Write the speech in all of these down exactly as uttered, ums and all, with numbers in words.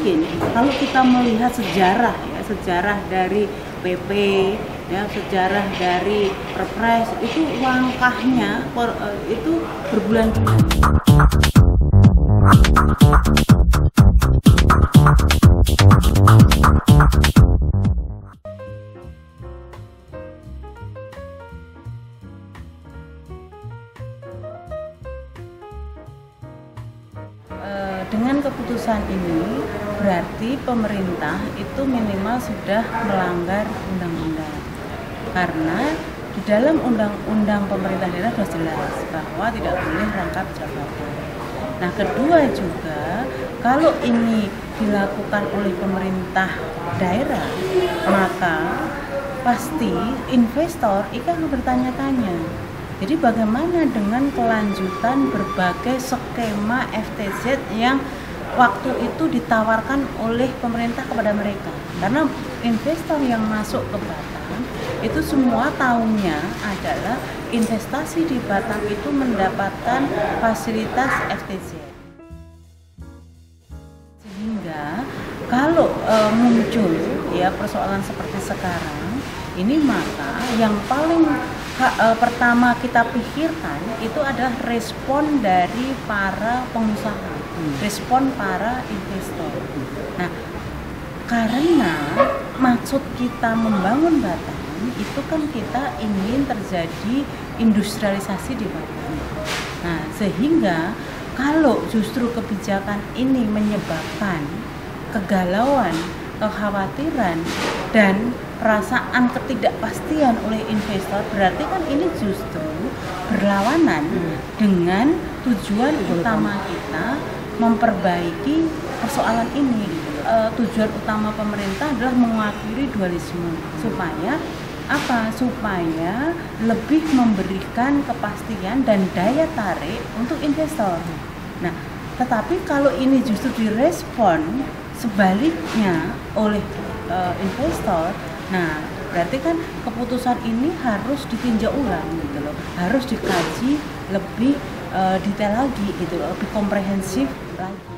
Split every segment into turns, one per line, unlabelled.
mungkin kalau kita melihat sejarah ya, sejarah dari P P ya, sejarah dari Perpres itu langkahnya itu berbulan-bulan. Dengan keputusan ini berarti pemerintah itu minimal sudah melanggar undang-undang, karena di dalam undang-undang pemerintah daerah sudah jelas bahwa tidak boleh rangkap jabatan. Nah, kedua juga kalau ini dilakukan oleh pemerintah daerah, maka pasti investor akan bertanya-tanya. Jadi bagaimana dengan kelanjutan berbagai skema F T Z yang waktu itu ditawarkan oleh pemerintah kepada mereka? Karena investor yang masuk ke Batam itu semua tahunnya adalah investasi di Batam itu mendapatkan fasilitas F T Z. Sehingga kalau e, muncul ya persoalan seperti sekarang ini, maka yang paling Ha, e, pertama kita pikirkan itu adalah respon dari para pengusaha, hmm. respon para investor. Nah, karena maksud kita membangun Batam itu kan kita ingin terjadi industrialisasi di Batam. Nah, sehingga kalau justru kebijakan ini menyebabkan kegalauan, kekhawatiran, dan perasaan ketidakpastian oleh investor, berarti kan ini justru berlawanan hmm. dengan tujuan utama kita memperbaiki persoalan ini. E, tujuan utama pemerintah adalah mengakhiri dualisme supaya apa? Supaya lebih memberikan kepastian dan daya tarik untuk investor. Nah, tetapi kalau ini justru direspon sebaliknya oleh e, investor, nah, berarti kan keputusan ini harus ditinjau ulang gitu loh, harus dikaji lebih uh, detail lagi gitu loh, lebih komprehensif lagi.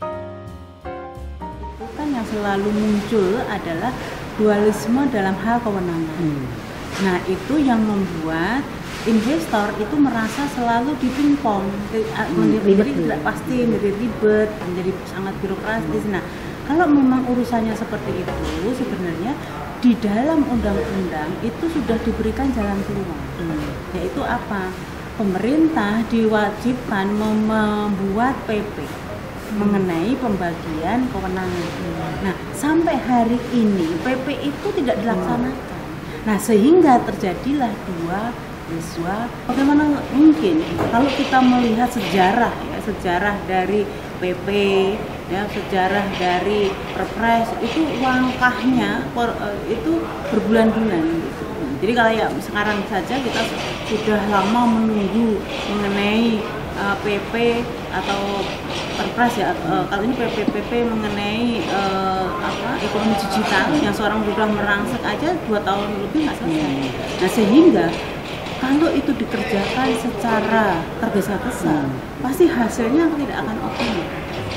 Itu kan yang selalu muncul adalah dualisme dalam hal kewenangan. Hmm. Nah, itu yang membuat investor itu merasa selalu dipingpong, hmm, menjadi tidak pasti, menjadi ribet, menjadi sangat birokratis. Hmm. Nah, kalau memang urusannya seperti itu, sebenarnya di dalam undang-undang itu sudah diberikan jalan keluar, hmm. yaitu apa? Pemerintah diwajibkan membuat P P hmm. mengenai pembagian kewenangan. Hmm. Nah, sampai hari ini P P itu tidak dilaksanakan. Hmm. Nah, sehingga terjadilah dua peristiwa. Bagaimana mungkin kalau kita melihat sejarah ya, sejarah dari P P ya, sejarah dari Perpres itu langkahnya per, itu berbulan-bulan gitu. Jadi kalau ya sekarang saja kita sudah lama menunggu mengenai uh, P P atau Perpres ya, uh, kalau ini P P P P mengenai uh, apa ekonomi digital yang seorang sudah merangsek aja dua tahun lebih nggak selesai. Nah, sehingga kalau itu dikerjakan secara tergesa-gesa, hmm. pasti hasilnya tidak akan optimal.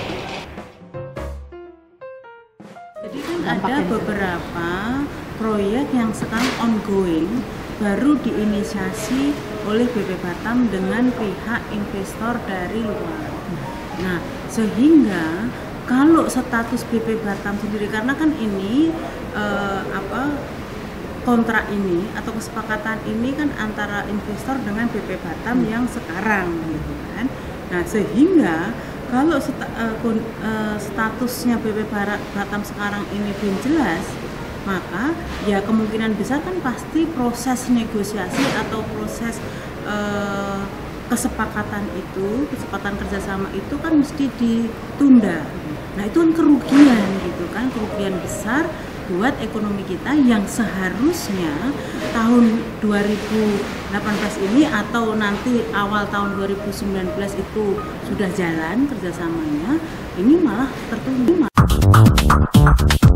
Jadi kan ada beberapa proyek yang sekarang ongoing, baru diinisiasi oleh B P Batam dengan pihak investor dari luar. Nah, sehingga kalau status B P Batam sendiri, karena kan ini eh, apa kontrak ini atau kesepakatan ini kan antara investor dengan B P Batam hmm. yang sekarang, gitu kan. Nah, sehingga kalau statusnya B P Batam sekarang ini belum jelas, maka ya kemungkinan besar kan pasti proses negosiasi atau proses uh, kesepakatan itu, kesepakatan kerjasama itu kan mesti ditunda. Nah, itu kan kerugian gitu kan, kerugian besar buat ekonomi kita yang seharusnya tahun dua ribu delapan belas ini atau nanti awal tahun dua ribu sembilan belas itu sudah jalan kerjasamanya, ini malah tertunda.